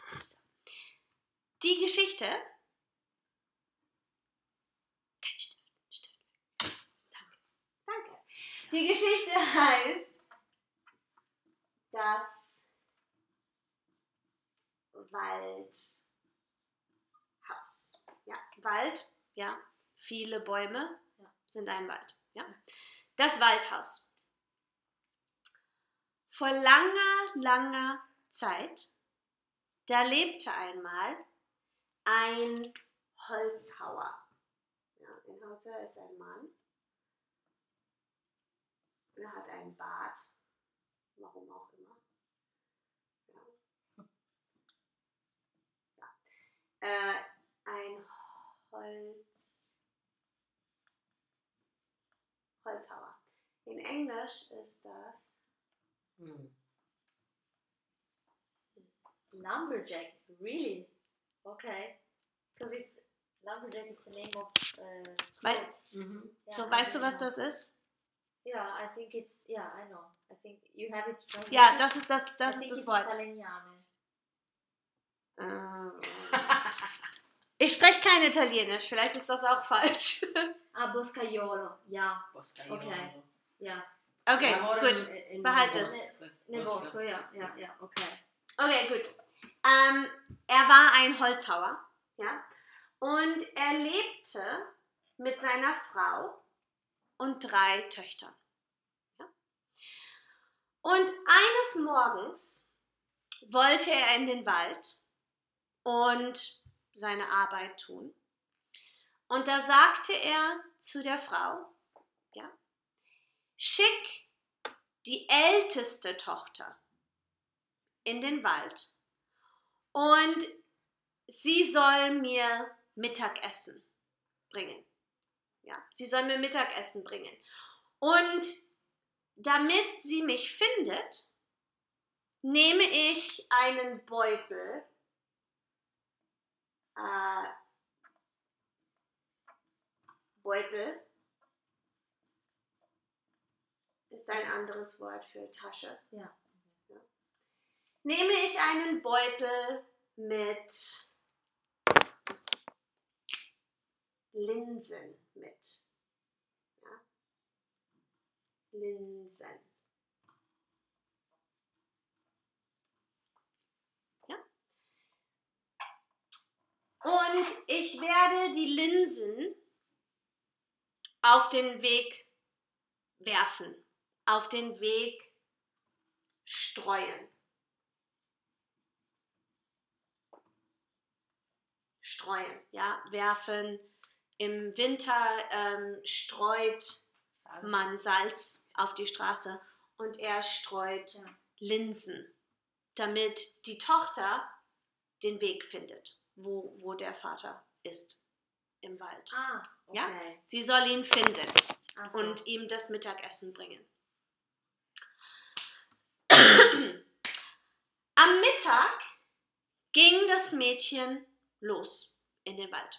Die Geschichte. Kein Stift. Danke. Die Geschichte heißt das Waldhaus. Ja, Wald, ja, viele Bäume sind ein Wald. Ja. Das Waldhaus. Vor langer Zeit, da lebte einmal ein Holzhauer. Ja, ein Holzhauer ist ein Mann. Er hat einen Bart. Warum auch immer. Ja. Ein Holzhauer. In Englisch ist das Lumberjack, really? Okay. Because it's lumberjack is the name of clothes. So, weißt du, was das ist? Yeah, I think it's, yeah, I know. I think you have it. Ja, das ist das Wort. Falegname. Ich spreche kein Italienisch, vielleicht ist das auch falsch. Boscaiolo, ja. Boscaiolo. Okay, ja. Okay, gut, behalt es. Ne Bosco, ja, okay. Okay, gut. Er war ein Holzhauer, ja, und er lebte mit seiner Frau und 3 Töchtern. Ja? Und eines Morgens wollte er in den Wald und seine Arbeit tun. Und da sagte er zu der Frau, ja, schick die älteste Tochter in den Wald und sie soll mir Mittagessen bringen. Ja, sie soll mir Mittagessen bringen. Und damit sie mich findet, nehme ich einen Beutel, Beutel ist ein anderes Wort für Tasche. Ja. Nehme ich einen Beutel mit Linsen mit. Ja? Linsen. Ja? Und ich werde die Linsen auf den Weg werfen, auf den Weg streuen. Streuen, ja, werfen. Im Winter streut man Salz auf die Straße und er streut Linsen, damit die Tochter den Weg findet, wo der Vater ist im Wald. Okay. Ja? Sie soll ihn finden So. und ihm das Mittagessen bringen. Am Mittag ging das Mädchen los in den Wald.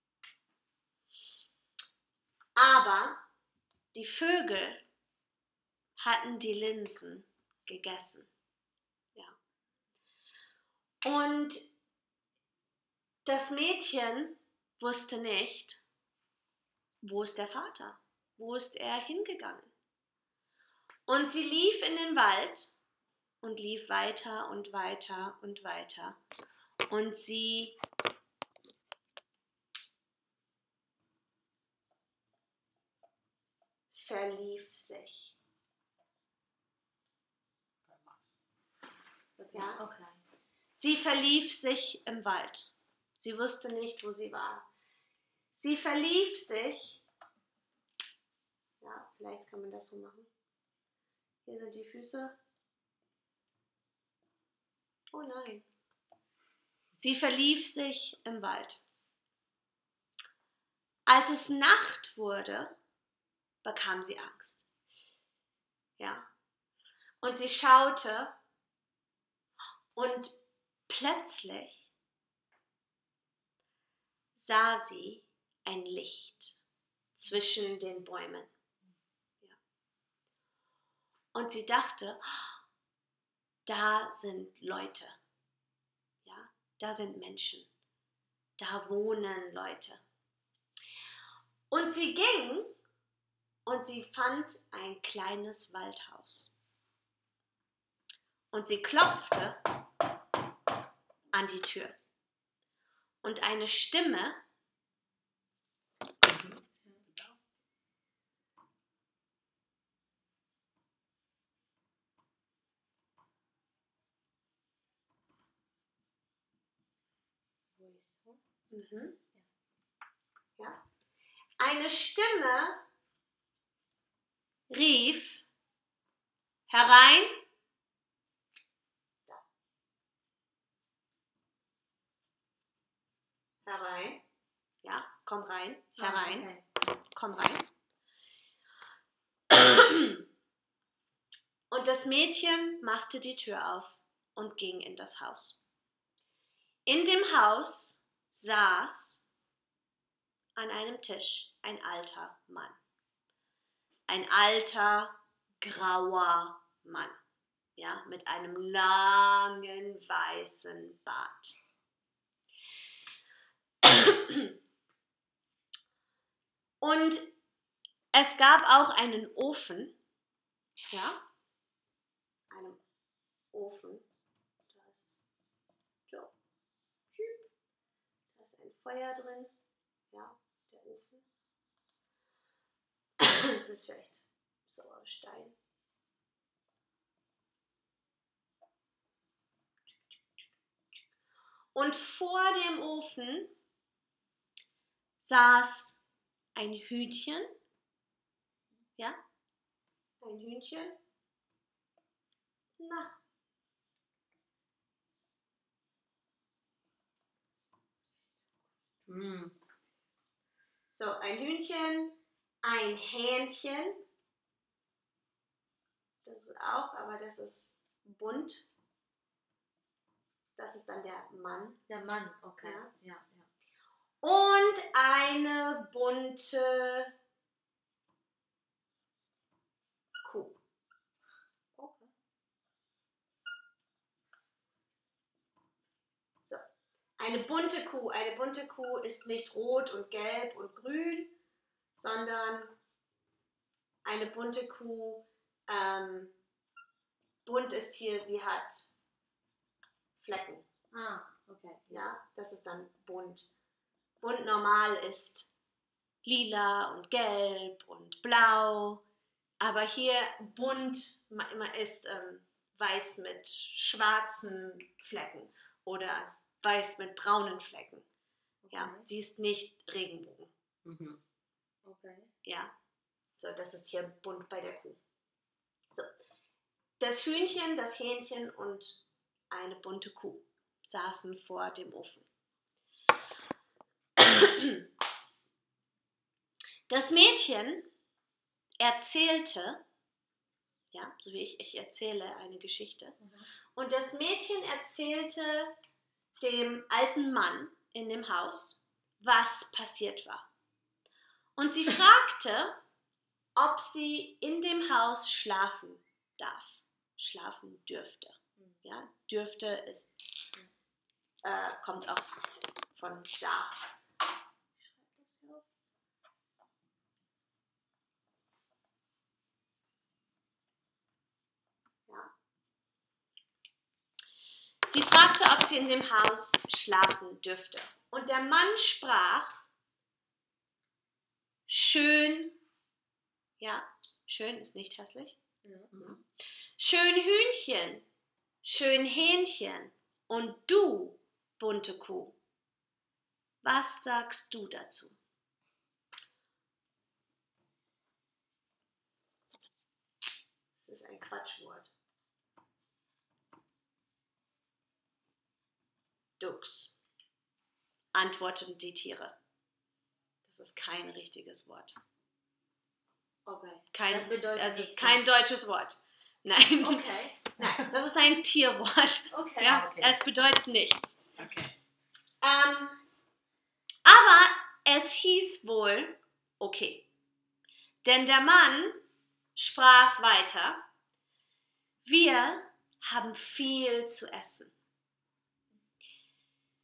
Aber die Vögel hatten die Linsen gegessen. Ja. Und das Mädchen wusste nicht, wo ist der Vater? Wo ist er hingegangen? Und sie lief in den Wald und lief weiter und weiter und weiter. Und sie verlief sich. Ja? Okay. Sie verlief sich im Wald. Sie wusste nicht, wo sie war. Sie verlief sich. Ja, vielleicht kann man das so machen. Hier sind die Füße. Oh nein. Sie verlief sich im Wald. Als es Nacht wurde, bekam sie Angst. Ja. Und sie schaute und plötzlich sah sie ein Licht zwischen den Bäumen. Ja. Und sie dachte, da sind Leute. Ja. da sind Menschen, da wohnen Leute. Und sie ging und sie fand ein kleines Waldhaus. Und sie klopfte an die Tür. Und eine Stimme Ja. Eine Stimme rief herein. Herein. Ja, komm rein. Herein. Okay. Komm rein. Und das Mädchen machte die Tür auf und ging in das Haus. In dem Haus saß an einem Tisch ein alter Mann. Ein alter, grauer Mann, ja, mit einem langen, weißen Bart. Und es gab auch einen Ofen, ja, einen Ofen. Da ist ein Feuer drin, ja, der Ofen. Das ist vielleicht so aus Stein. Und vor dem Ofen saß ein Hühnchen, ja, ein Hühnchen. Na. So, ein Hühnchen, ein Hähnchen. Das ist auch, aber das ist bunt. Das ist dann der Mann. Der Mann, okay. Ja. Und eine bunte Kuh. Okay. So, eine bunte Kuh. Eine bunte Kuh ist nicht rot und gelb und grün, sondern eine bunte Kuh, bunt ist hier, sie hat Flecken. Ah, okay. Ja, das ist dann bunt. Bunt normal ist lila und gelb und blau, aber hier bunt ist weiß mit schwarzen Flecken oder weiß mit braunen Flecken. Okay. Ja, sie ist nicht Regenbogen. Mhm. Okay. Ja, so, das ist hier bunt bei der Kuh. So, das Hühnchen, das Hähnchen und eine bunte Kuh saßen vor dem Ofen. Das Mädchen erzählte, ja, so wie ich erzähle eine Geschichte, und das Mädchen erzählte dem alten Mann in dem Haus, was passiert war. Und sie fragte, ob sie in dem Haus schlafen darf, schlafen dürfte. Ja, dürfte ist, kommt auch von darf. Sie fragte, ob sie in dem Haus schlafen dürfte. Und der Mann sprach, schön, ja, schön ist nicht hässlich. Ja. Schön Hühnchen, schön Hähnchen und du, bunte Kuh. Was sagst du dazu? Das ist ein Quatschwort. Dux, antworteten die Tiere. Das ist kein richtiges Wort. Okay. Das ist kein deutsches Wort. Nein. Okay. Nein, das ist ein Tierwort. Okay. Ja, okay. Es bedeutet nichts. Okay. Aber es hieß wohl, okay. Denn der Mann sprach weiter, wir haben viel zu essen.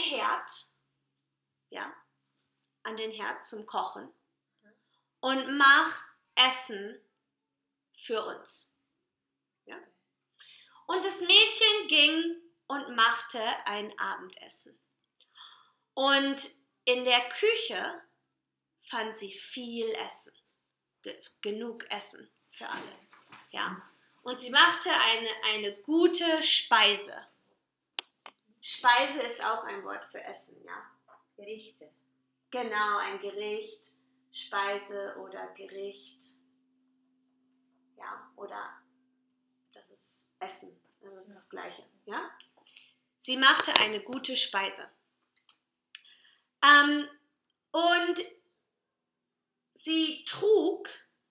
Herd, ja, an den Herd zum Kochen und mach Essen für uns. Ja? Und das Mädchen ging und machte ein Abendessen. Und in der Küche fand sie viel Essen, genug Essen für alle. Ja? Und sie machte eine gute Speise. Speise ist auch ein Wort für Essen, ja. Gerichte. Genau, ein Gericht, Speise oder Gericht. Ja, oder das ist Essen, das ist das Gleiche, ja. Sie machte eine gute Speise. Und sie trug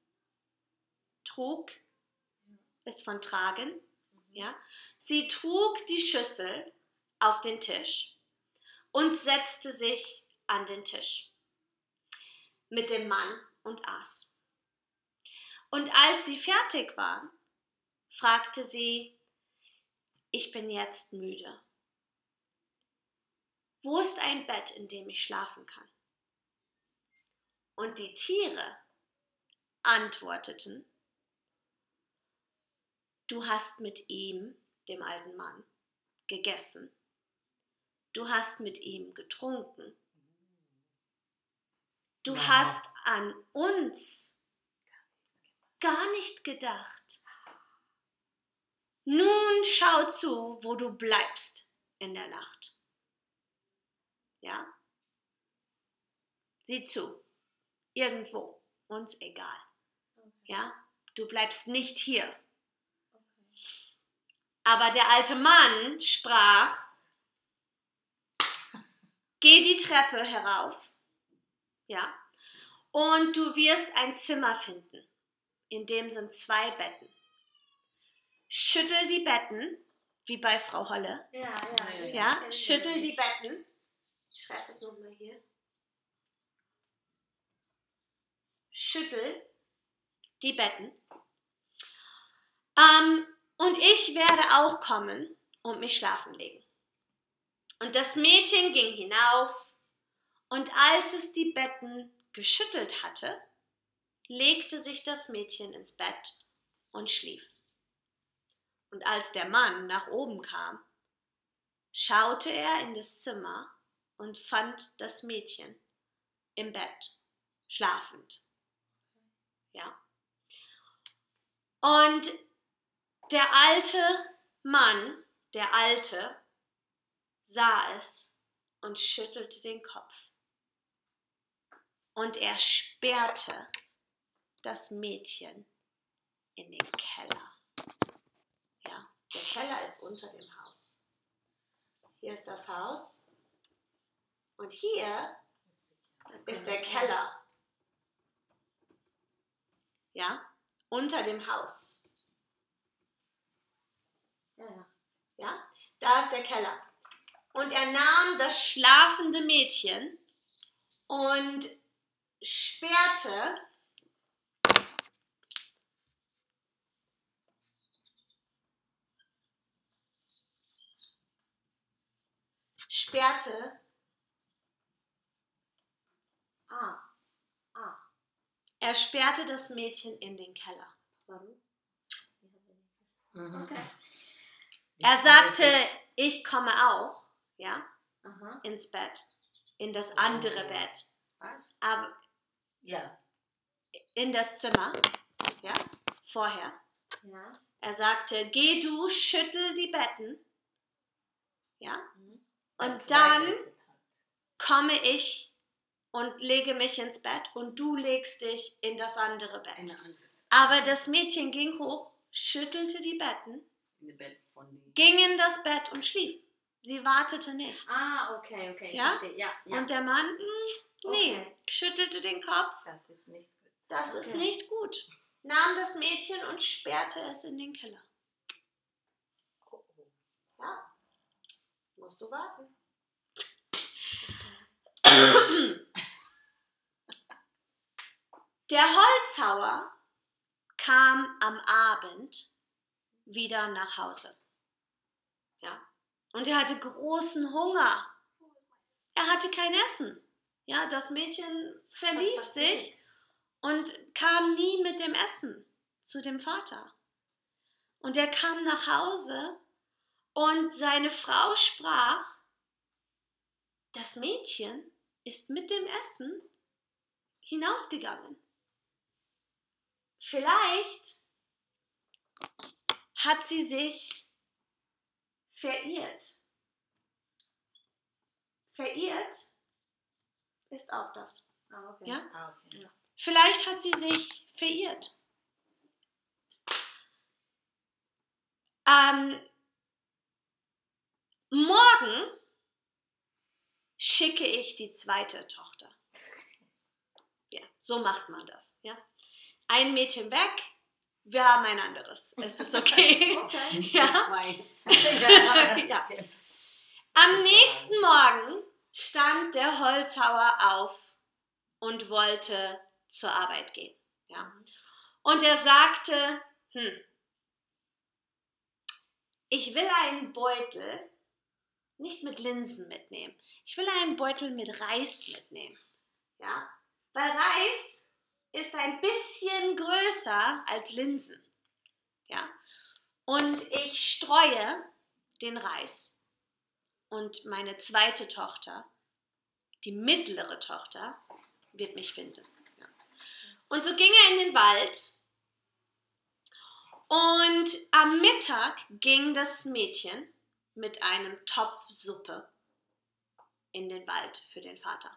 ist von tragen, ja. Sie trug die Schüssel auf den Tisch und setzte sich an den Tisch mit dem Mann und aß. Und als sie fertig war, fragte sie: Ich bin jetzt müde. Wo ist ein Bett, in dem ich schlafen kann? Und die Tiere antworteten: Du hast mit ihm, dem alten Mann, gegessen. Du hast mit ihm getrunken. Du hast an uns gar nicht gedacht. Nun schau zu, wo du bleibst in der Nacht. Ja? Sieh zu. Irgendwo. Uns egal. Ja? Du bleibst nicht hier. Aber der alte Mann sprach: Geh die Treppe herauf, ja, und du wirst ein Zimmer finden, in dem sind 2 Betten. Schüttel die Betten, wie bei Frau Holle. Ja, schüttel die Betten. Ich schreibe das nochmal hier. Schüttel die Betten. Und ich werde auch kommen und mich schlafen legen. Und das Mädchen ging hinauf, und als es die Betten geschüttelt hatte, legte sich das Mädchen ins Bett und schlief. Und als der Mann nach oben kam, schaute er in das Zimmer und fand das Mädchen im Bett, schlafend. Ja. Und der alte Mann, der Alte, sah es und schüttelte den Kopf. Und er sperrte das Mädchen in den Keller. Ja, der Keller ist unter dem Haus. Hier ist das Haus und hier ist der Keller. Ja, unter dem Haus. Ja, da ist der Keller. Und er nahm das schlafende Mädchen und sperrte er sperrte das Mädchen in den Keller. Warum? Okay. Er sagte: Ich komme auch, ja, ins Bett, in das andere Bett. Was? Aber Ja. in das Zimmer, ja, vorher. Ja. Er sagte: Geh du, schüttel die Betten, ja, und dann komme ich und lege mich ins Bett und du legst dich in das andere Bett. Aber das Mädchen ging hoch, schüttelte die Betten, ging in das Bett und schlief. Sie wartete nicht. Okay, ich Ja? verstehe. Ja. Und der Mann, nee, Okay. schüttelte den Kopf. Das ist nicht gut. Das ist nicht gut. Nahm das Mädchen und sperrte es in den Keller. Ja, musst du warten. Der Holzhauer kam am Abend wieder nach Hause. Ja. Und er hatte großen Hunger. er hatte kein Essen. Ja, das Mädchen verlief sich und kam nie mit dem Essen zu dem Vater. Und er kam nach Hause und seine Frau sprach, das Mädchen ist mit dem Essen hinausgegangen. Vielleicht hat sie sich verirrt. Verirrt ist auch das. Ah, okay. Ja? Ah, okay. Ja. Vielleicht hat sie sich verirrt. Morgen schicke ich die zweite Tochter. Ja, so macht man das. Ja? Ein Mädchen weg, wir haben ein anderes. Es ist okay. Okay. Ja. Zwei. Ja. Am nächsten Morgen stand der Holzhauer auf und wollte zur Arbeit gehen. Ja. Und er sagte, ich will einen Beutel nicht mit Linsen mitnehmen. Ich will einen Beutel mit Reis mitnehmen. Ja? Weil Reis ist ein bisschen größer als Linsen. Ja? Und ich streue den Reis. Und meine zweite Tochter, die mittlere Tochter, wird mich finden. Ja. Und so ging er in den Wald. Und am Mittag ging das Mädchen mit einem Topf Suppe in den Wald für den Vater.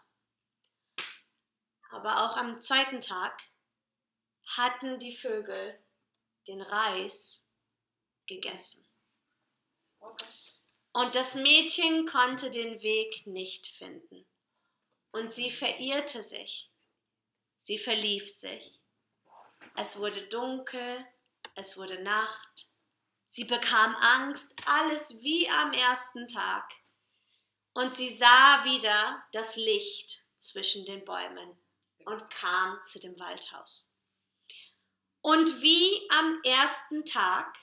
Aber auch am zweiten Tag hatten die Vögel den Reis gegessen. Okay. Und das Mädchen konnte den Weg nicht finden. Und sie verirrte sich. Sie verlief sich. Es wurde dunkel, es wurde Nacht. Sie bekam Angst, alles wie am ersten Tag. Und sie sah wieder das Licht zwischen den Bäumen und kam zu dem Waldhaus. Und wie am ersten Tag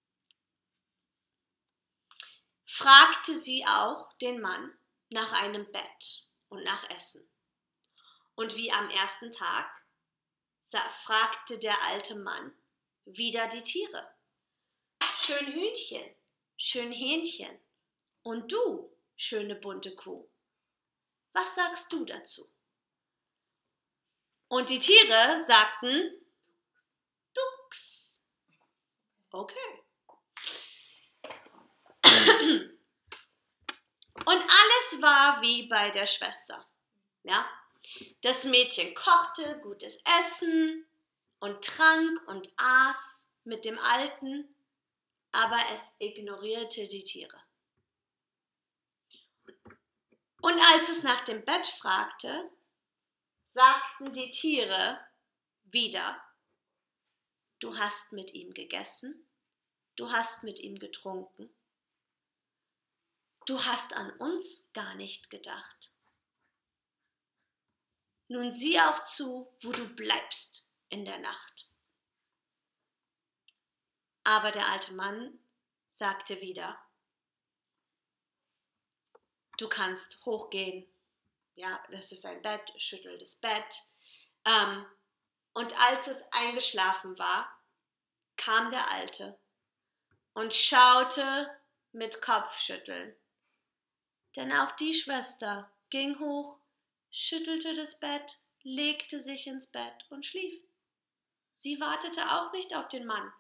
fragte sie auch den Mann nach einem Bett und nach Essen. Und wie am ersten Tag fragte der alte Mann wieder die Tiere. Schön Hühnchen, schön Hähnchen und du, schöne bunte Kuh. Was sagst du dazu? Und die Tiere sagten, Ducks. Okay. Und alles war wie bei der Schwester. Ja? Das Mädchen kochte gutes Essen und trank und aß mit dem Alten, aber es ignorierte die Tiere. Und als es nach dem Bett fragte, sagten die Tiere wieder, du hast mit ihm gegessen, du hast mit ihm getrunken, du hast an uns gar nicht gedacht. Nun sieh auch zu, wo du bleibst in der Nacht. Aber der alte Mann sagte wieder, du kannst hochgehen. Ja, das ist ein Bett, schüttel das Bett. Und als es eingeschlafen war, kam der Alte und schaute mit Kopfschütteln. Denn auch die Schwester ging hoch, schüttelte das Bett, legte sich ins Bett und schlief. Sie wartete auch nicht auf den Mann.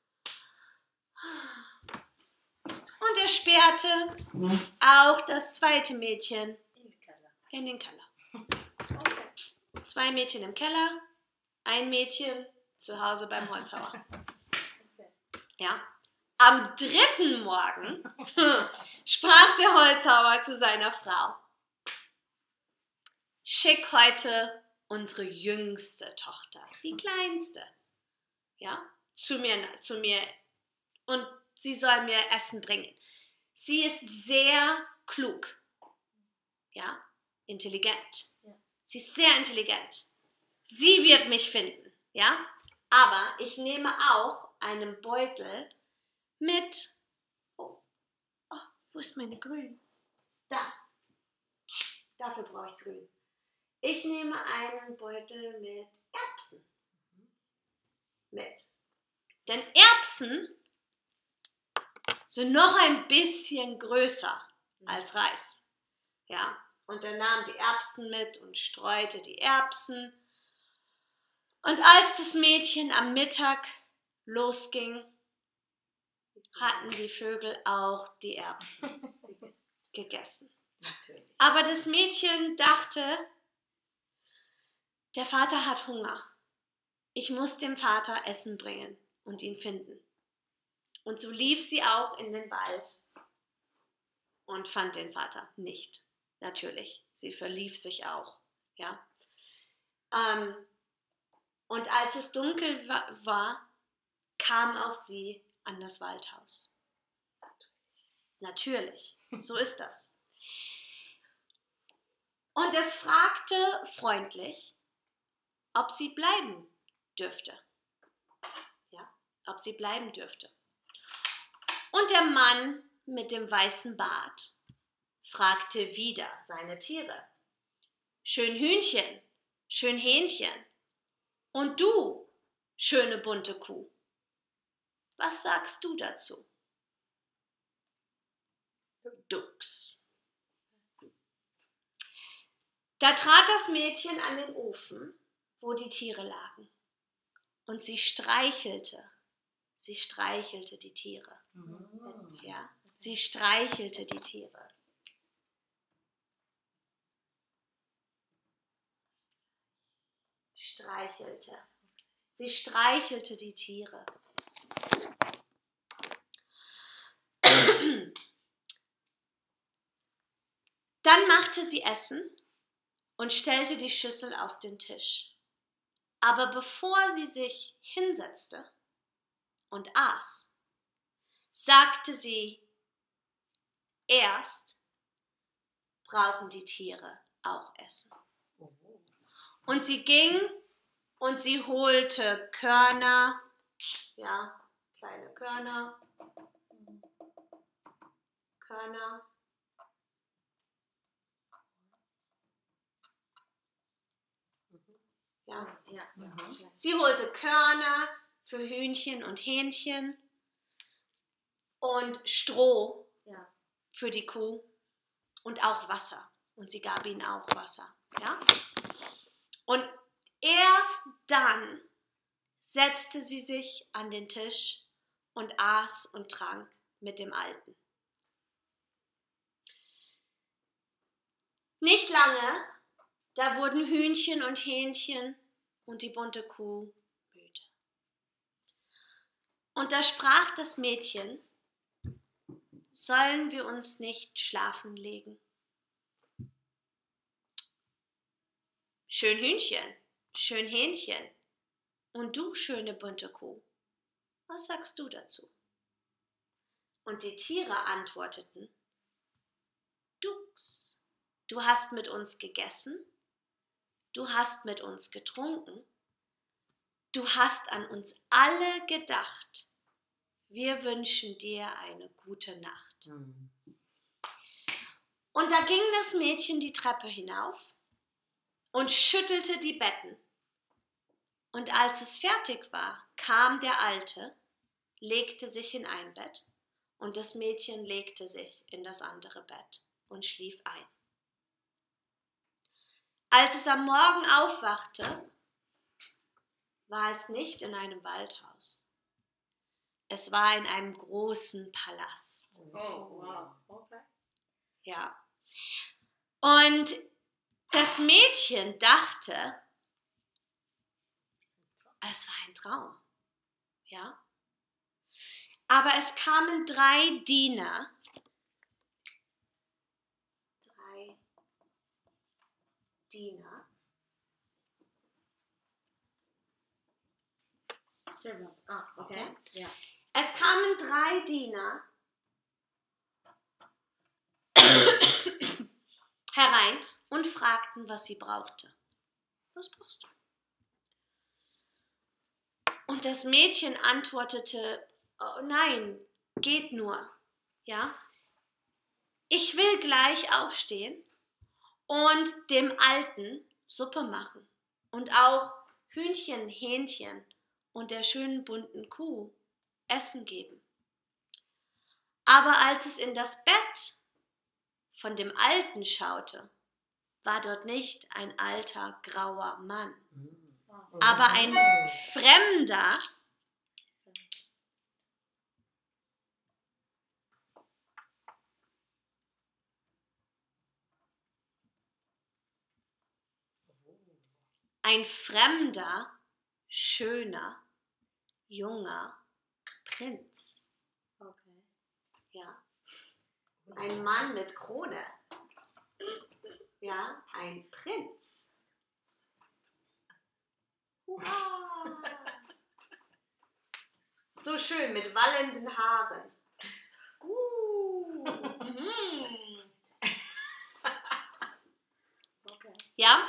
Und er sperrte auch das zweite Mädchen in den Keller. Okay. 2 Mädchen im Keller, ein Mädchen zu Hause beim Holzhauer. Okay. Ja. Am 3. Morgen sprach der Holzhauer zu seiner Frau, schick heute unsere jüngste Tochter, die kleinste, ja, zu mir und sie soll mir Essen bringen. Sie ist sehr klug, ja, intelligent. Ja. Sie ist sehr intelligent. Sie wird mich finden, ja, aber ich nehme auch einen Beutel mit, wo ist meine Grün? Da. Dafür brauche ich grün. Ich nehme einen Beutel mit Erbsen mit. Denn Erbsen sind noch ein bisschen größer als Reis. Ja, und er nahm die Erbsen mit und streute die Erbsen. Und als das Mädchen am Mittag losging, hatten die Vögel auch die Erbsen gegessen. Natürlich. Aber das Mädchen dachte, der Vater hat Hunger. Ich muss dem Vater Essen bringen und ihn finden. Und so lief sie auch in den Wald und fand den Vater nicht. Natürlich, sie verlief sich auch. Ja. Und als es dunkel war, kam auch sie an das Waldhaus. Natürlich, so ist das. Und es fragte freundlich, ob sie bleiben dürfte. Ja, ob sie bleiben dürfte. Und der Mann mit dem weißen Bart fragte wieder seine Tiere. Schön Hühnchen, schön Hähnchen. Und du, schöne bunte Kuh. Was sagst du dazu? Dux. Da trat das Mädchen an den Ofen, wo die Tiere lagen. Und sie streichelte die Tiere. Ja, sie streichelte die Tiere. Sie streichelte die Tiere. Dann machte sie Essen und stellte die Schüssel auf den Tisch. Aber bevor sie sich hinsetzte und aß, sagte sie, erst brauchen die Tiere auch Essen. Und sie ging und sie holte Körner, ja, kleine Körner, ja. Sie holte Körner für Hühnchen und Hähnchen und Stroh für die Kuh und auch Wasser. Und sie gab ihnen auch Wasser. Ja? Und erst dann setzte sie sich an den Tisch und aß und trank mit dem Alten. Nicht lange, da wurden Hühnchen und Hähnchen und die bunte Kuh müde. Und da sprach das Mädchen, sollen wir uns nicht schlafen legen? Schön Hühnchen, schön Hähnchen und du, schöne bunte Kuh, was sagst du dazu? Und die Tiere antworteten, Dux, du hast mit uns gegessen, du hast mit uns getrunken, du hast an uns alle gedacht. Wir wünschen dir eine gute Nacht. Und da ging das Mädchen die Treppe hinauf und schüttelte die Betten. Und als es fertig war, kam der Alte, legte sich in ein Bett und das Mädchen legte sich in das andere Bett und schlief ein. Als es am Morgen aufwachte, war es nicht in einem Waldhaus. Es war in einem großen Palast. Oh, wow. Okay. Ja. Und das Mädchen dachte, es war ein Traum. Ja. Aber es kamen 3 Diener. 3 Diener. Okay. Ja. Es kamen 3 Diener herein und fragten, was sie brauchte. Was brauchst du? Und das Mädchen antwortete, oh nein, geht nur. Ja? Ich will gleich aufstehen und dem Alten Suppe machen und auch Hühnchen, Hähnchen und der schönen bunten Kuh Essen geben. Aber als es in das Bett von dem Alten schaute, war dort nicht ein alter, grauer Mann, aber ein Fremder, schöner, junger Prinz. Okay. Ja. Ein Mann mit Krone. Ja, ein Prinz. Hurra! So schön mit wallenden Haaren. Okay. Ja?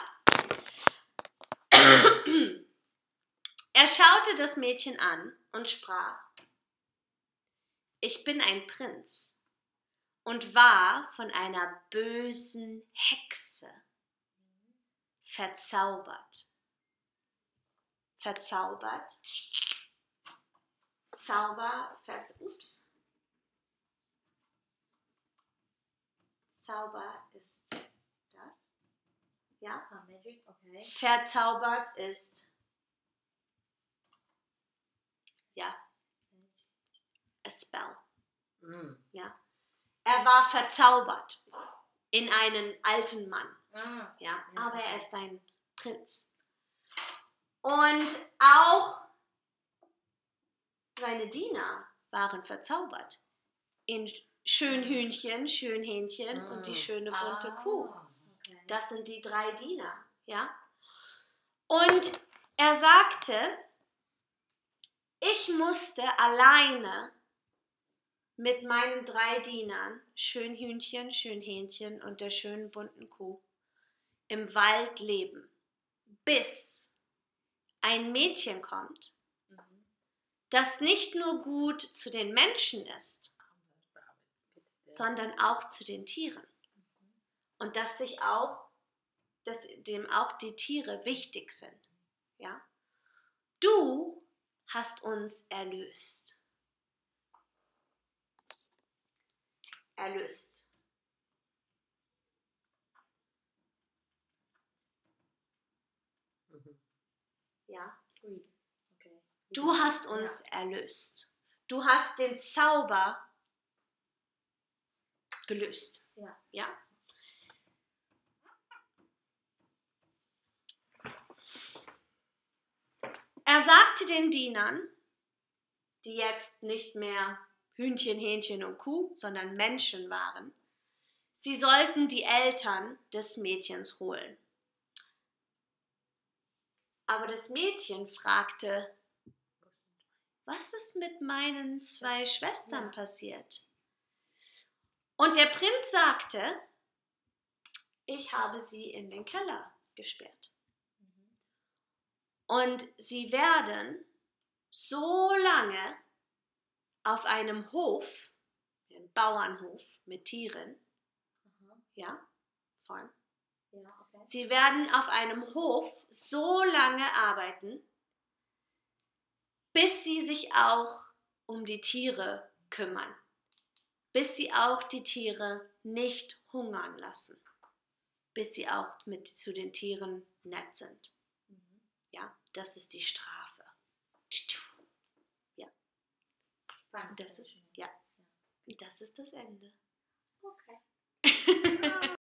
Er schaute das Mädchen an und sprach: Ich bin ein Prinz und war von einer bösen Hexe verzaubert. Verzaubert. Zauber ist das. Ja? Magic, okay. Verzaubert ist, ja, a spell. Ja. Er war verzaubert in einen alten Mann. Ja, aber er ist ein Prinz. Und auch seine Diener waren verzaubert in Schönhühnchen, Schönhähnchen und die schöne bunte Kuh. Okay. Das sind die 3 Diener, ja. Und er sagte, ich musste alleine mit meinen 3 Dienern, Schönhühnchen, Schönhähnchen und der schönen bunten Kuh, im Wald leben, bis ein Mädchen kommt, das nicht nur gut zu den Menschen ist, sondern auch zu den Tieren. Und dass dem auch die Tiere wichtig sind. Ja? Du hast uns erlöst. Erlöst. Ja? Okay. Du hast uns erlöst. Du hast den Zauber gelöst. Ja. Ja? Er sagte den Dienern, die jetzt nicht mehr Hühnchen, Hähnchen und Kuh, sondern Menschen waren, sie sollten die Eltern des Mädchens holen. Aber das Mädchen fragte, was ist mit meinen 2 Schwestern passiert? Und der Prinz sagte, ich habe sie in den Keller gesperrt. Und sie werden so lange auf einem Hof, einem Bauernhof mit Tieren, ja, vorn. Ja, okay. Sie werden auf einem Hof so lange arbeiten, bis sie sich auch um die Tiere kümmern, bis sie auch die Tiere nicht hungern lassen, bis sie auch zu den Tieren nett sind. Ja, das ist die Strafe. Ja, das ist das Ende. Okay.